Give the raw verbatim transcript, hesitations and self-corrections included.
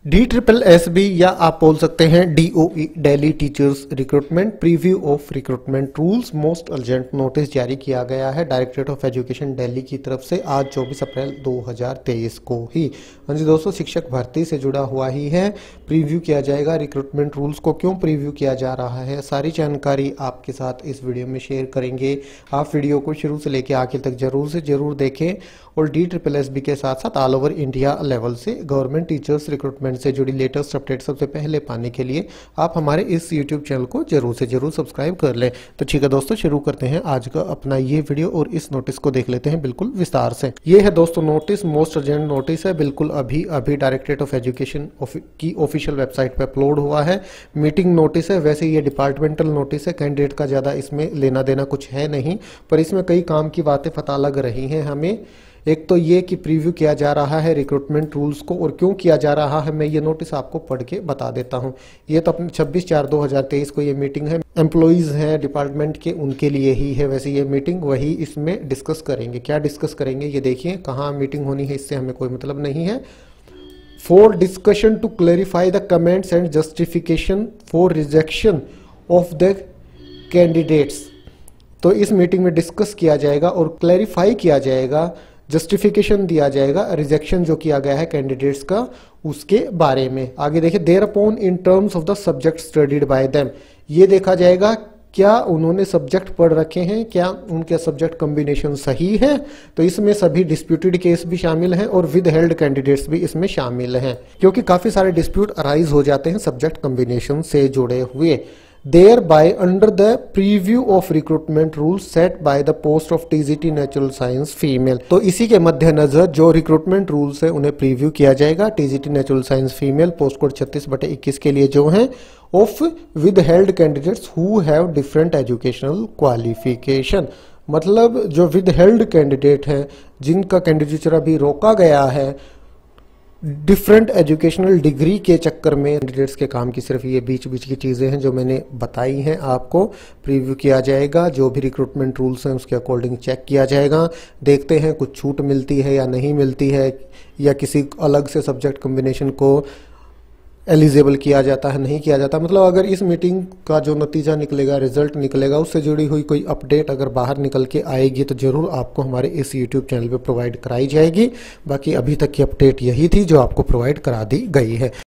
D triple S B या आप बोल सकते हैं D O E Delhi teachers recruitment preview of recruitment rules most urgent notice जारी किया गया है डायरेक्टरेट ऑफ एजुकेशन दिल्ली की तरफ से आज चौबीस अप्रैल दो हज़ार तेईस को ही। हाँ जी दोस्तों, शिक्षक भर्ती से जुड़ा हुआ ही है। प्रीव्यू किया जाएगा रिक्रूटमेंट रूल्स को, क्यों प्रीव्यू किया जा रहा है, सारी जानकारी आपके साथ इस वीडियो में शेयर करेंगे। आप वीडियो को शुरू से लेकर आखिर तक जरूर से जरूर देखें और डी ट्रिपल एस बी के साथ साथ ऑल ओवर इंडिया लेवल से गवर्नमेंट टीचर्स रिक्रूटमेंट से जुड़ी लेटेस्ट अपडेट सबसे पहले पाने के लिए आप हमारे इस यूट्यूब चैनल को जरूर से जरूर सब्सक्राइब कर लें। तो ठीक है दोस्तों, शुरू करते हैं आज का अपना ये वीडियो और इस नोटिस को देख लेते हैं बिल्कुल विस्तार से। ये है दोस्तों नोटिस, मोस्ट अर्जेंट नोटिस है, बिल्कुल अभी अभी डायरेक्टरेट ऑफ एजुकेशन की ऑफिशियल वेबसाइट पर अपलोड हुआ है। मीटिंग नोटिस है, वैसे ये डिपार्टमेंटल नोटिस है, कैंडिडेट का ज्यादा इसमें लेना देना कुछ है नहीं, पर इसमें कई काम की बातें पता लग रही हैं हमें। एक तो ये कि प्रीव्यू किया जा रहा है रिक्रूटमेंट रूल्स को, और क्यों किया जा रहा है मैं ये नोटिस आपको पढ़ के बता देता हूँ। ये तो अपने छब्बीस चार दो हज़ार तेईस को ये मीटिंग है, एम्प्लॉइज हैं डिपार्टमेंट के उनके लिए ही है वैसे ये मीटिंग, वही इसमें डिस्कस करेंगे। क्या डिस्कस करेंगे ये देखिए, कहाँ मीटिंग होनी है इससे हमें कोई मतलब नहीं है। For discussion to clarify the comments and justification for rejection of the candidates, तो इस मीटिंग में डिस्कस किया जाएगा और क्लैरिफाई किया जाएगा, जस्टिफिकेशन दिया जाएगा रिजेक्शन जो किया गया है कैंडिडेट्स का उसके बारे में। आगे देखिए, thereupon in terms of the subject studied by them, ये देखा जाएगा क्या उन्होंने सब्जेक्ट पढ़ रखे हैं, क्या उनके सब्जेक्ट कॉम्बिनेशन सही है। तो इसमें सभी डिस्प्यूटेड केस भी शामिल हैं और विद हेल्ड कैंडिडेट्स भी इसमें शामिल हैं, क्योंकि काफी सारे डिस्प्यूट अराइज हो जाते हैं सब्जेक्ट कॉम्बिनेशन से जुड़े हुए। Thereby under the preview of recruitment rules set by the post of T G T Natural Science Female, तो इसी के मद्देनजर जो रिक्रूटमेंट रूल्स है उन्हें प्रीव्यू किया जाएगा। T G T Natural Science Female post code छत्तीस बटे इक्कीस के लिए जो है of with held candidates who have different educational qualification, मतलब जो विद हेल्ड कैंडिडेट हैं जिनका कैंडिडेचर अभी रोका गया है डिफरेंट एजुकेशनल डिग्री के चक्कर में, कैंडिडेट्स के काम की सिर्फ ये बीच बीच की चीज़ें हैं जो मैंने बताई हैं आपको। प्रीव्यू किया जाएगा, जो भी रिक्रूटमेंट रूल्स हैं उसके अकॉर्डिंग चेक किया जाएगा। देखते हैं कुछ छूट मिलती है या नहीं मिलती है, या किसी अलग से सब्जेक्ट कॉम्बिनेशन को एलिजिबल किया जाता है नहीं किया जाता। मतलब अगर इस मीटिंग का जो नतीजा निकलेगा, रिजल्ट निकलेगा, उससे जुड़ी हुई कोई अपडेट अगर बाहर निकल के आएगी तो जरूर आपको हमारे इस यूट्यूब चैनल पे प्रोवाइड कराई जाएगी। बाकी अभी तक की अपडेट यही थी जो आपको प्रोवाइड करा दी गई है।